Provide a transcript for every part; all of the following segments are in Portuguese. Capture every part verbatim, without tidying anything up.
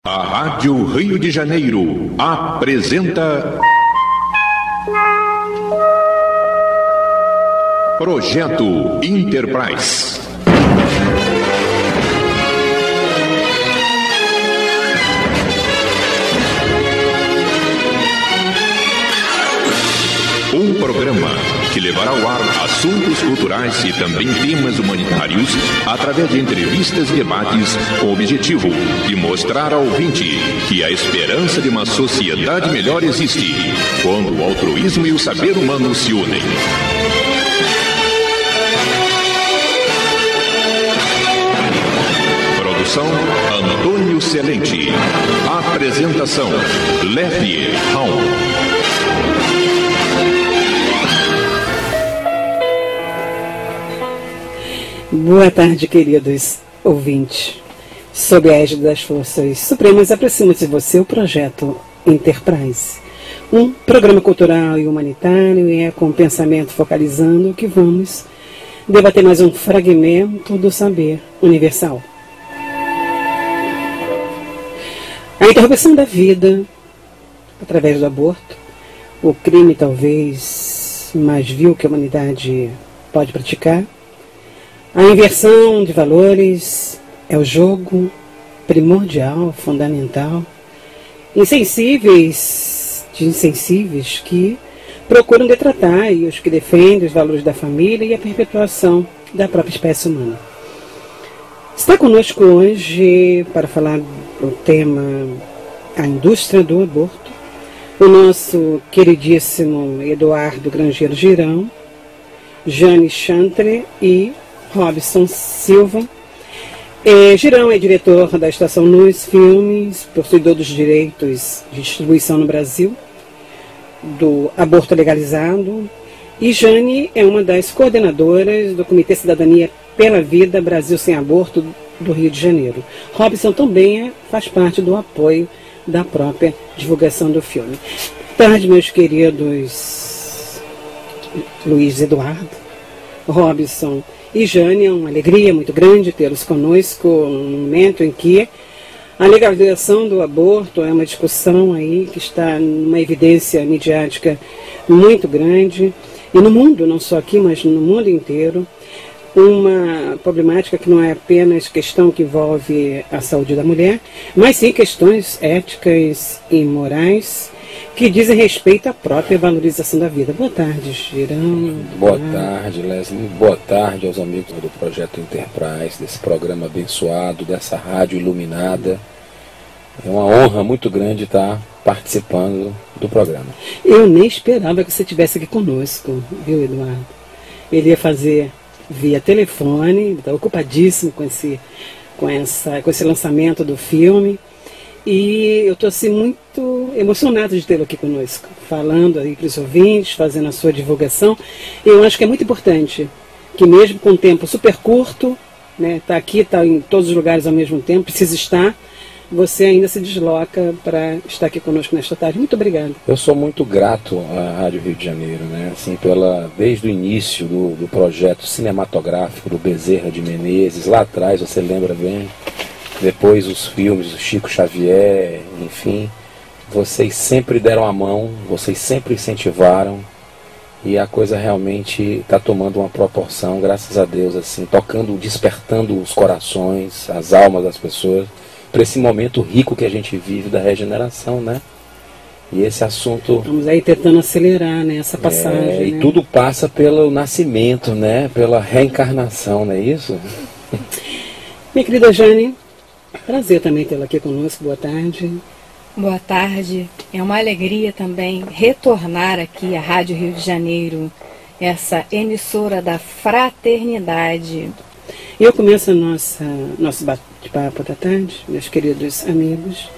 A Rádio Rio de Janeiro apresenta Projeto Enterprise. Um programa que levará ao ar assuntos culturais e também temas humanitários através de entrevistas e debates com o objetivo de mostrar ao ouvinte que a esperança de uma sociedade melhor existe quando o altruísmo e o saber humano se unem. Produção Antônio Celente. Apresentação Lefie Raul. Boa tarde, queridos ouvintes. Sob a égide das Forças Supremas, aproxima-se de você o Projeto Enterprise, um programa cultural e humanitário, e é com pensamento focalizando que vamos debater mais um fragmento do saber universal. A interrupção da vida através do aborto, o crime talvez mais vil que a humanidade pode praticar. A inversão de valores é o jogo primordial, fundamental. Insensíveis de insensíveis que procuram detratar e os que defendem os valores da família e a perpetuação da própria espécie humana. Está conosco hoje para falar do tema a indústria do aborto o nosso queridíssimo Eduardo Grangeiro Girão, Jane Chantre e Robson Silva. É, Girão é diretor da Estação Luz Filmes, possuidor dos direitos de distribuição no Brasil, do aborto legalizado. E Jane é uma das coordenadoras do Comitê Cidadania pela Vida Brasil Sem Aborto do Rio de Janeiro. Robson também é, faz parte do apoio da própria divulgação do filme. Boa tarde, meus queridos Luiz Eduardo, Robson e Jane. É uma alegria muito grande tê-los conosco num momento em que a legalização do aborto é uma discussão aí que está numa evidência midiática muito grande, e no mundo, não só aqui, mas no mundo inteiro, uma problemática que não é apenas questão que envolve a saúde da mulher, mas sim questões éticas e morais que dizem respeito à própria valorização da vida. Boa tarde, Girão. Boa tarde, Leslie. Boa tarde aos amigos do Projeto Enterprise, desse programa abençoado, dessa rádio iluminada. É uma honra muito grande estar participando do programa. Eu nem esperava que você estivesse aqui conosco, viu, Eduardo? Ele ia fazer via telefone, está ocupadíssimo com esse, com, essa, com esse lançamento do filme. E eu estou assim, muito emocionado de tê-lo aqui conosco, falando aí para os ouvintes, fazendo a sua divulgação. Eu acho que é muito importante que mesmo com um tempo super curto, né, tá aqui, está em todos os lugares ao mesmo tempo, precisa estar, você ainda se desloca para estar aqui conosco nesta tarde. Muito obrigado. Eu sou muito grato à Rádio Rio de Janeiro, né, assim, pela, desde o início do, do projeto cinematográfico do Bezerra de Menezes, lá atrás, você lembra bem? Depois os filmes do Chico Xavier, enfim, vocês sempre deram a mão, vocês sempre incentivaram, e a coisa realmente está tomando uma proporção, graças a Deus, assim, tocando, despertando os corações, as almas das pessoas, para esse momento rico que a gente vive da regeneração, né? E esse assunto... Estamos aí tentando acelerar, né, essa passagem. É, e né? tudo passa pelo nascimento, né? Pela reencarnação, não é isso? Minha querida Jane, prazer também tê-la aqui conosco. Boa tarde. Boa tarde. É uma alegria também retornar aqui à Rádio Rio de Janeiro, essa emissora da fraternidade. E eu começo a nossa, nosso bate-papo da tarde, meus queridos amigos.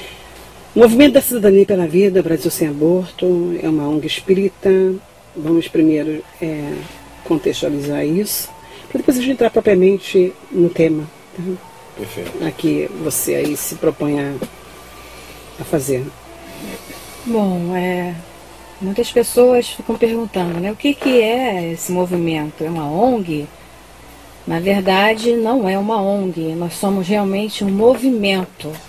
O Movimento da Cidadania pela Vida, Brasil Sem Aborto, é uma ONG espírita. Vamos primeiro é, contextualizar isso, para depois a gente entrar propriamente no tema. Tá? Perfeito. Aqui você aí se propõe a, a fazer. Bom, é, muitas pessoas ficam perguntando, né, o que, que é esse movimento? É uma ONG? Na verdade, não é uma ONG, nós somos realmente um movimento.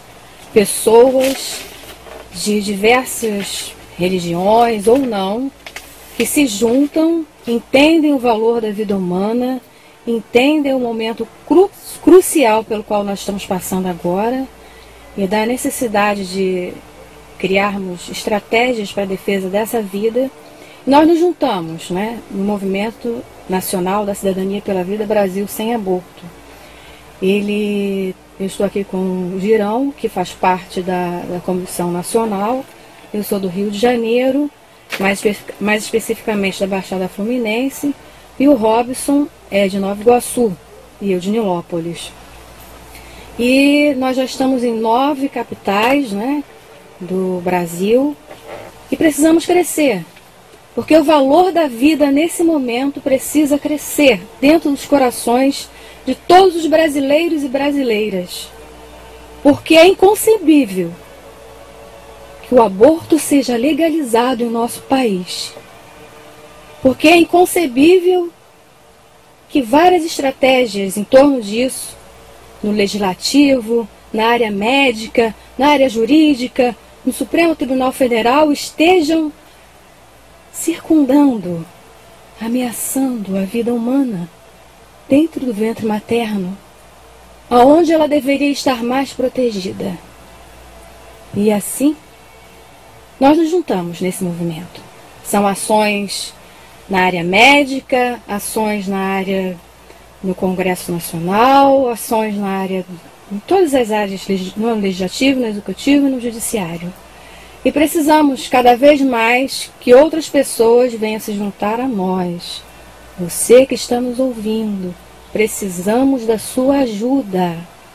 pessoas de diversas religiões ou não, que se juntam, entendem o valor da vida humana, entendem o momento cru crucial pelo qual nós estamos passando agora e da necessidade de criarmos estratégias para a defesa dessa vida. Nós nos juntamos, né, no Movimento Nacional da Cidadania pela Vida Brasil Sem Aborto. Ele, eu estou aqui com o Girão, que faz parte da, da Comissão Nacional. Eu sou do Rio de Janeiro, mais, mais especificamente da Baixada Fluminense, e o Robson é de Nova Iguaçu, e eu de Nilópolis. E nós já estamos em nove capitais, né, do Brasil, e precisamos crescer, porque o valor da vida nesse momento precisa crescer dentro dos corações de todos os brasileiros e brasileiras, porque é inconcebível que o aborto seja legalizado em nosso país, porque é inconcebível que várias estratégias em torno disso, no legislativo, na área médica, na área jurídica, no Supremo Tribunal Federal, estejam circundando, ameaçando a vida humana dentro do ventre materno, aonde ela deveria estar mais protegida. E assim, nós nos juntamos nesse movimento. São ações na área médica, ações na área no Congresso Nacional, ações na área, em todas as áreas, no legislativo, no executivo e no judiciário. E precisamos cada vez mais que outras pessoas venham se juntar a nós. Você que está nos ouvindo, precisamos da sua ajuda.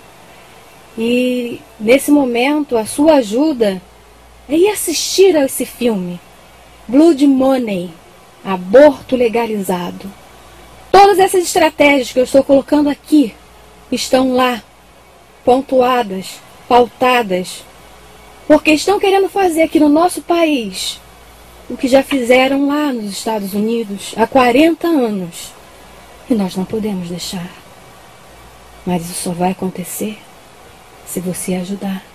E nesse momento, a sua ajuda é ir assistir a esse filme, Blood Money, aborto legalizado. Todas essas estratégias que eu estou colocando aqui estão lá, pontuadas, pautadas, porque estão querendo fazer aqui no nosso país o que já fizeram lá nos Estados Unidos há quarenta anos. E nós não podemos deixar. Mas isso só vai acontecer se você ajudar.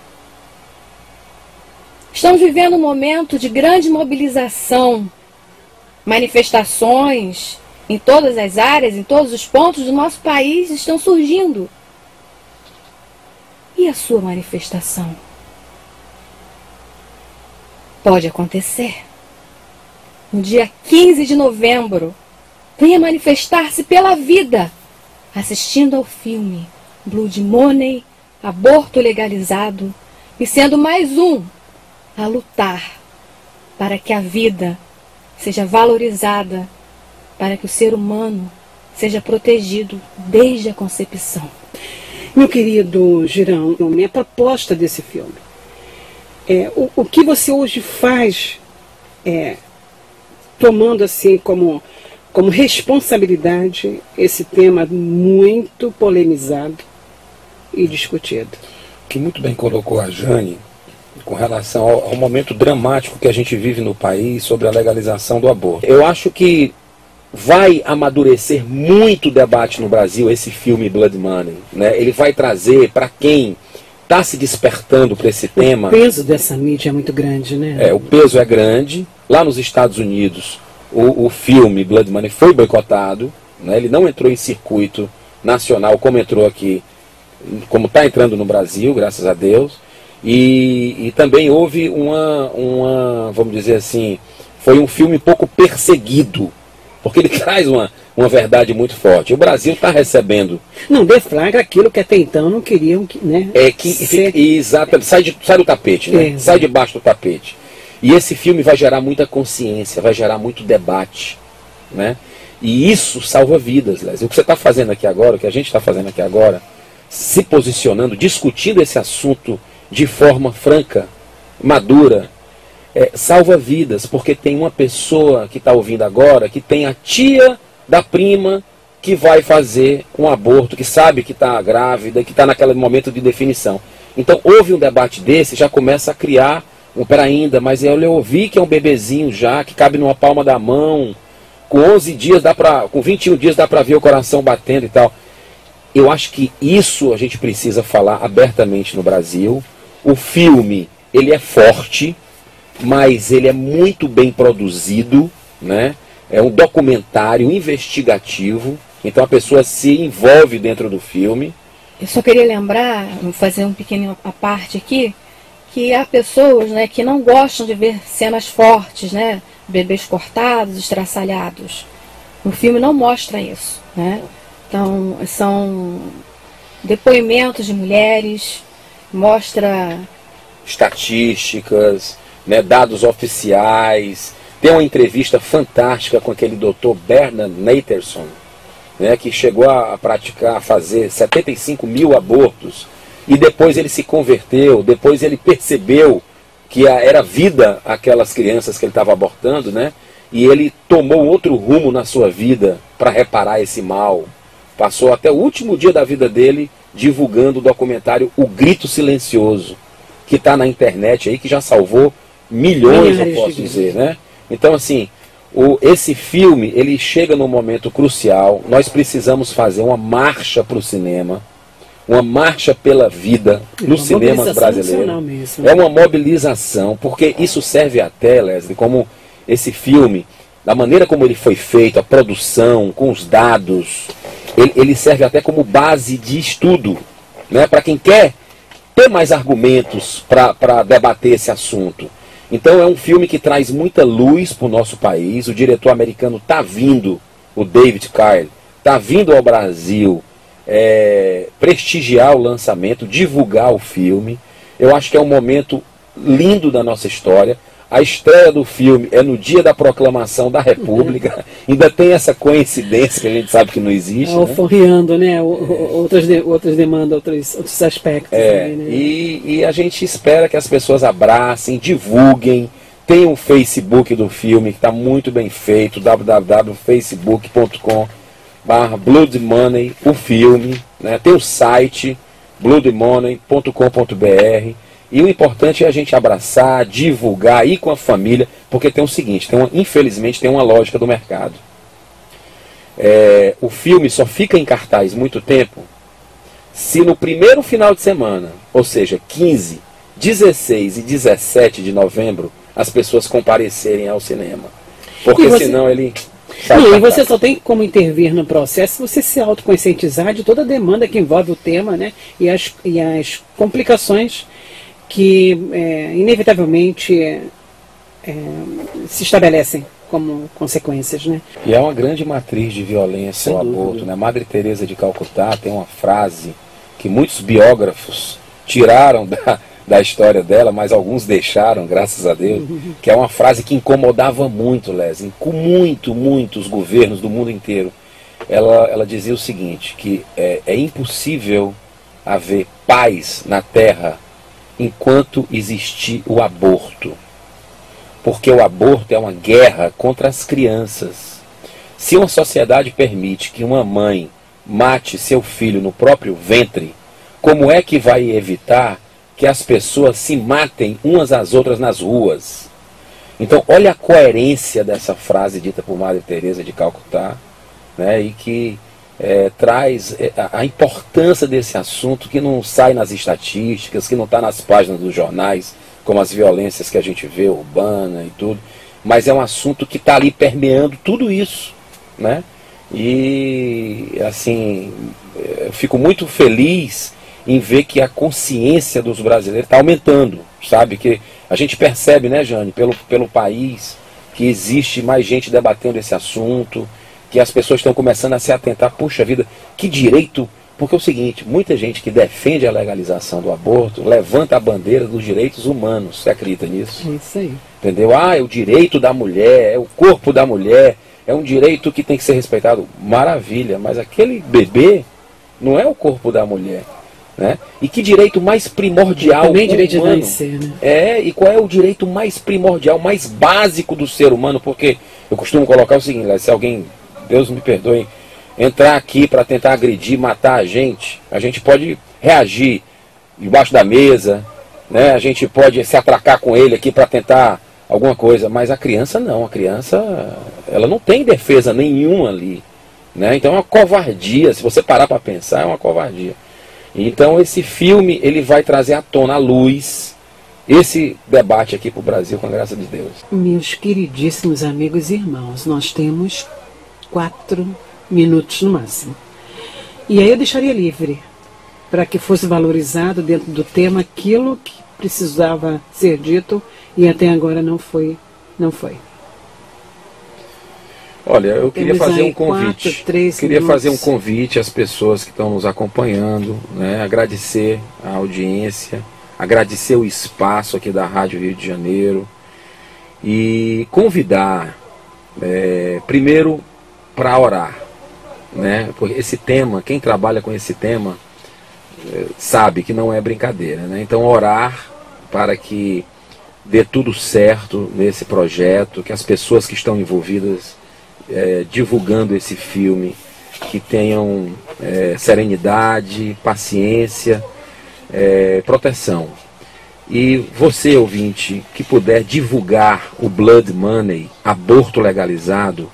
Estamos vivendo um momento de grande mobilização, manifestações em todas as áreas, em todos os pontos do nosso país estão surgindo. E a sua manifestação? Pode acontecer. No dia quinze de novembro, venha manifestar-se pela vida, assistindo ao filme Blood Money, aborto legalizado, e sendo mais um a lutar para que a vida seja valorizada, para que o ser humano seja protegido desde a concepção. Meu querido Girão, a proposta desse filme, é, o, o que você hoje faz, é, tomando assim como, como responsabilidade esse tema muito polemizado e discutido. Que muito bem colocou a Jane com relação ao, ao momento dramático que a gente vive no país sobre a legalização do aborto. Eu acho que vai amadurecer muito debate no Brasil esse filme Blood Money, né? Ele vai trazer para quem está se despertando para esse tema. O peso dessa mídia é muito grande, né? É, o peso é grande. Lá nos Estados Unidos, o, o filme Blood Money foi boicotado, né? Ele não entrou em circuito nacional como entrou aqui, como está entrando no Brasil, graças a Deus. E, e também houve uma, uma, vamos dizer assim, foi um filme pouco perseguido, porque ele traz uma, uma verdade muito forte. O Brasil está recebendo... Não, deflagra aquilo que até então não queriam, né? É que, ser... exatamente, sai, de, sai do tapete, né? É, sai debaixo do tapete. E esse filme vai gerar muita consciência, vai gerar muito debate, né? E isso salva vidas, Lésia. O que você está fazendo aqui agora, o que a gente está fazendo aqui agora, se posicionando, discutindo esse assunto de forma franca, madura, é, salva vidas, porque tem uma pessoa que está ouvindo agora, que tem a tia da prima que vai fazer um aborto, que sabe que está grávida, que está naquele momento de definição. Então, houve um debate desse, já começa a criar, um, pera ainda, mas eu ouvi que é um bebezinho já, que cabe numa palma da mão, com onze dias, dá pra, com vinte e um dias dá para ver o coração batendo e tal. Eu acho que isso a gente precisa falar abertamente no Brasil. o filme, ele é forte, mas ele é muito bem produzido, né? É um documentário investigativo, então a pessoa se envolve dentro do filme. Eu só queria lembrar, vou fazer um pequeno à parte aqui, que há pessoas, né, que não gostam de ver cenas fortes, né? Bebês cortados, estraçalhados. O filme não mostra isso, né? Então, são depoimentos de mulheres, mostra estatísticas, né, dados oficiais. Tem uma entrevista fantástica com aquele doutor Bernard Natterson, né, que chegou a praticar, a fazer setenta e cinco mil abortos, e depois ele se converteu, depois ele percebeu que era vida aquelas crianças que ele estava abortando, né, e ele tomou outro rumo na sua vida para reparar esse mal. Passou até o último dia da vida dele divulgando o documentário O Grito Silencioso, que está na internet aí, que já salvou milhões, eu posso dizer, né? Então, assim, o, esse filme, ele chega num momento crucial. Nós precisamos fazer uma marcha para o cinema, uma marcha pela vida nos cinemas brasileiros. É uma mobilização, porque isso serve até, Leslie, como esse filme, da maneira como ele foi feito, a produção, com os dados, ele, ele serve até como base de estudo, né, para quem quer ter mais argumentos para debater esse assunto. Então é um filme que traz muita luz para o nosso país. O diretor americano está vindo, o David Carl, está vindo ao Brasil é, prestigiar o lançamento, divulgar o filme. Eu acho que é um momento lindo da nossa história. A estreia do filme é no dia da proclamação da República. Ainda tem essa coincidência que a gente sabe que não existe. É, alforriando, né? né? Outras, de, outras demandas, outros, outros aspectos. É, também, né? e, e a gente espera que as pessoas abracem, divulguem. Tem um Facebook do filme que está muito bem feito, w w w ponto facebook ponto com barra blood money, o filme. Né? Tem o site blood money ponto com ponto b r. E o importante é a gente abraçar, divulgar, ir com a família, porque tem o seguinte, tem uma, infelizmente tem uma lógica do mercado. É, o filme só fica em cartaz muito tempo se no primeiro final de semana, ou seja, quinze, dezesseis e dezessete de novembro, as pessoas comparecerem ao cinema. Porque você... senão ele... Não, e você só tem como intervir no processo se você se autoconscientizar de toda a demanda que envolve o tema, né, e as, e as complicações que é, inevitavelmente é, é, se estabelecem como consequências, né? E é uma grande matriz de violência o aborto, né? Madre Teresa de Calcutá tem uma frase que muitos biógrafos tiraram da, da história dela, mas alguns deixaram, graças a Deus, uhum. que é uma frase que incomodava muito, Leslie, com muito, muito os governos do mundo inteiro. Ela, ela dizia o seguinte, que é, é impossível haver paz na Terra enquanto existir o aborto. Porque o aborto é uma guerra contra as crianças. Se uma sociedade permite que uma mãe mate seu filho no próprio ventre, como é que vai evitar que as pessoas se matem umas às outras nas ruas? Então, olha a coerência dessa frase dita por Madre Teresa de Calcutá, né, e que É, traz a, a importância desse assunto que não sai nas estatísticas, que não está nas páginas dos jornais, como as violências que a gente vê, urbana e tudo, mas é um assunto que está ali permeando tudo isso, né? E assim, eu fico muito feliz em ver que a consciência dos brasileiros está aumentando, sabe? Que a gente percebe, né, Jane, pelo, pelo país, que existe mais gente debatendo esse assunto, que as pessoas estão começando a se atentar, puxa vida, que direito, porque é o seguinte, muita gente que defende a legalização do aborto levanta a bandeira dos direitos humanos, você acredita nisso? É isso aí. Entendeu? Ah, é o direito da mulher, é o corpo da mulher, é um direito que tem que ser respeitado, maravilha, mas aquele bebê não é o corpo da mulher, né? E que direito mais primordial também humano, direito de nascer, né? É, e qual é o direito mais primordial, mais básico do ser humano, porque eu costumo colocar o seguinte, se alguém... Deus me perdoe, entrar aqui para tentar agredir, matar a gente, a gente pode reagir debaixo da mesa, né? A gente pode se atracar com ele aqui para tentar alguma coisa, mas a criança não, a criança ela não tem defesa nenhuma ali, né? Então é uma covardia, se você parar para pensar, é uma covardia. Então esse filme ele vai trazer à tona, à luz, esse debate aqui para o Brasil, com a graça de Deus. Meus queridíssimos amigos e irmãos, nós temos quatro minutos no máximo. E aí eu deixaria livre, para que fosse valorizado dentro do tema aquilo que precisava ser dito e até agora não foi. Não foi. Olha, eu queria Temos fazer aí um convite. quatro, três queria minutos. fazer um convite às pessoas que estão nos acompanhando, né? Agradecer a audiência, agradecer o espaço aqui da Rádio Rio de Janeiro e convidar, é, primeiro, para orar, né? Porque esse tema, quem trabalha com esse tema é, sabe que não é brincadeira, né? Então orar para que dê tudo certo nesse projeto, que as pessoas que estão envolvidas é, divulgando esse filme, que tenham é, serenidade, paciência, é, proteção. E você, ouvinte, que puder divulgar o Blood Money, aborto legalizado,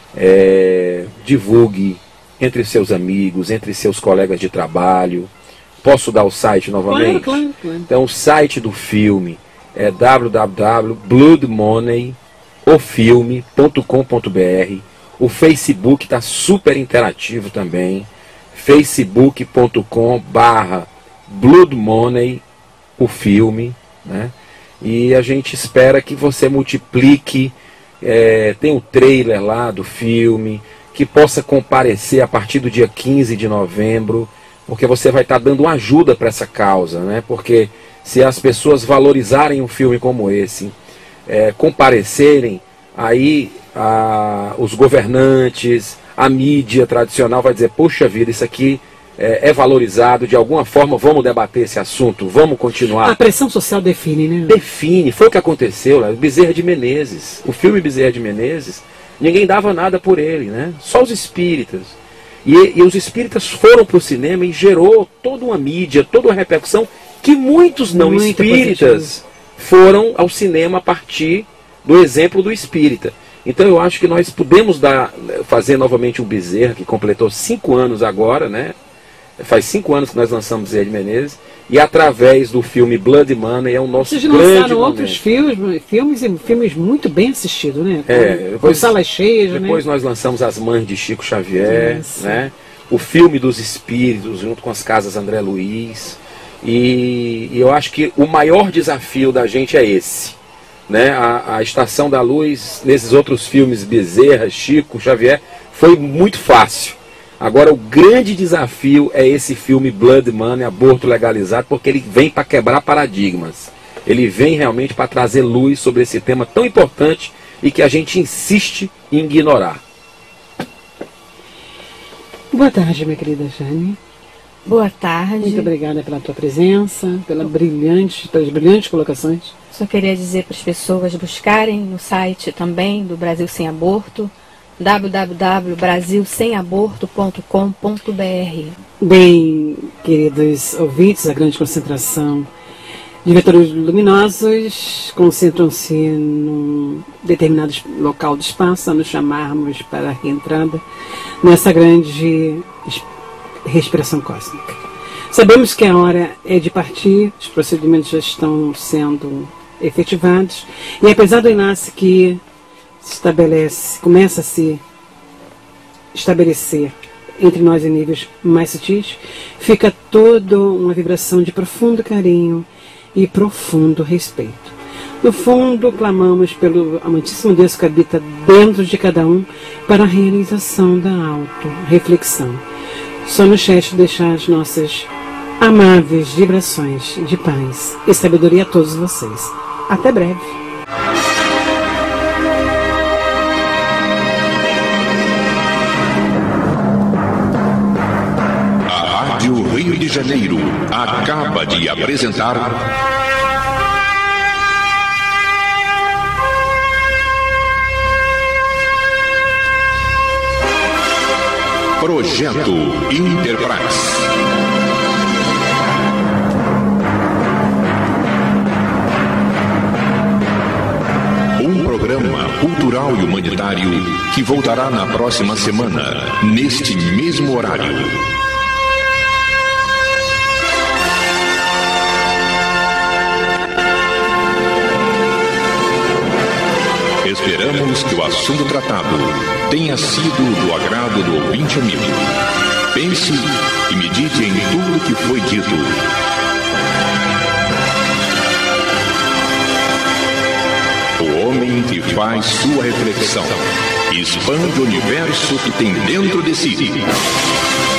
é, divulgue entre seus amigos, entre seus colegas de trabalho. Posso dar o site novamente? Claro, claro, claro. Então o site do filme é w w w ponto blood money o filme ponto com ponto b r. O Facebook está super interativo também, facebook ponto com barra blood money o filme, né? E a gente espera que você multiplique, é, tem o trailer lá do filme, que possa comparecer a partir do dia quinze de novembro, porque você vai estar tá dando uma ajuda para essa causa, né? Porque se as pessoas valorizarem um filme como esse, é, comparecerem, aí a, os governantes, a mídia tradicional vai dizer, poxa vida, isso aqui é, é valorizado, de alguma forma vamos debater esse assunto, vamos continuar. A pressão social define, né? Define, foi o que aconteceu lá, Bezerra de Menezes, o filme Bezerra de Menezes, ninguém dava nada por ele, né? Só os espíritas. E, e os espíritas foram para o cinema e gerou toda uma mídia, toda uma repercussão, que muitos não Muito espíritas positivo. Foram ao cinema a partir do exemplo do espírita. Então eu acho que nós podemos dar, fazer novamente um Bezerra, que completou cinco anos agora, né? Faz cinco anos que nós lançamos Bezerra de Menezes, e através do filme Blood Money é o nosso Vocês grande lançaram momento. outros filmes, filmes e filmes muito bem assistidos, né? Com, É, com depois, salas cheias, depois né? nós lançamos As Mães de Chico Xavier, Nossa. né? O filme dos espíritos, junto com as Casas André Luiz. E, e eu acho que o maior desafio da gente é esse, né? A, a Estação da Luz, nesses outros filmes, Bezerra, Chico, Xavier, foi muito fácil. Agora o grande desafio é esse filme Blood Money, aborto legalizado, porque ele vem para quebrar paradigmas. Ele vem realmente para trazer luz sobre esse tema tão importante e que a gente insiste em ignorar. Boa tarde, minha querida Jane. Boa tarde. Muito obrigada pela tua presença, pela brilhante, pelas brilhantes colocações. Só queria dizer para as pessoas buscarem no site também do Brasil Sem Aborto, w w w ponto brasil sem aborto ponto com ponto b r. Bem, queridos ouvintes, a grande concentração de vetores luminosos concentram-se num determinado local do espaço, a nos chamarmos para a reentrada nessa grande respiração cósmica. Sabemos que a hora é de partir, os procedimentos já estão sendo efetivados, e apesar do enlace que se estabelece, começa a se estabelecer entre nós em níveis mais sutis, fica toda uma vibração de profundo carinho e profundo respeito. No fundo, clamamos pelo amantíssimo Deus que habita dentro de cada um para a realização da auto-reflexão. Só no chat deixar as nossas amáveis vibrações de paz e sabedoria a todos vocês. Até breve. A Rádio Rio de Janeiro acaba de apresentar Projeto Interprax. Um programa cultural e humanitário que voltará na próxima semana, neste mesmo horário. Esperamos que o assunto tratado tenha sido do agrado do ouvinte amigo. Pense e medite em tudo que foi dito. O homem que faz sua reflexão expande o universo que tem dentro de si.